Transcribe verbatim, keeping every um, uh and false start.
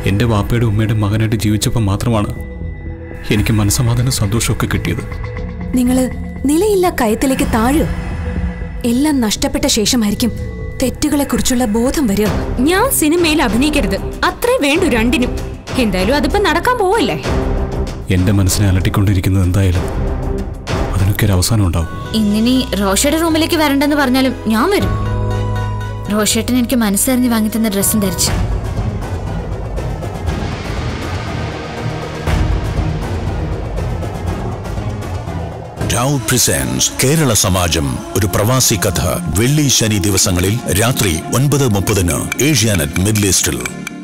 എൻ്റെ വാപ്പയുടെ ഉമ്മയുടെ മകനായിട്ട് ജീവിച്ചപ്പോൾ മാത്രമാണ് എനിക്ക് മനസ്സമാധാനം സന്തോഷമൊക്കെ കിട്ടിയത്. നിങ്ങൾ നിലയില്ല കയത്തിലേക്ക് താഴുക. എല്ലാം നഷ്ടപ്പെട്ട ശേഷമായിരിക്കും തെറ്റുകളെ കുറിച്ചുള്ള ബോധം വരിക. ഞാൻ സിനിമയിൽ അഭിനയിക്കരുത്, അത്രേ വേണ്ടു രണ്ടിനും. എന്തായാലും അതിപ്പോ നടക്കാൻ പോവല്ലേ. എൻ്റെ മനസ്സിനെ അലട്ടിക്കൊണ്ടിരിക്കുന്നത് എന്തായാലും അതിനൊക്കെ ഒരു അവസാനം ഉണ്ടാവും. ഇന്നിനി റോഷയുടെ റൂമിലേക്ക് വരണ്ടെന്ന് പറഞ്ഞാലും ഞാൻ വരും. റോഷേട്ടൻ എനിക്ക് മനസ്സറിഞ്ഞ് വാങ്ങി തന്ന ഡ്രസ്സും ധരിച്ചു. Rao presents കേരള സമാജം ഒരു പ്രവാസി കഥ. വെള്ളി ശനി ദിവസങ്ങളിൽ രാത്രി ഒൻപത് മുപ്പതിന് ഏഷ്യാനെറ്റ് മിഡിൽ ഈസ്റ്റിൽ.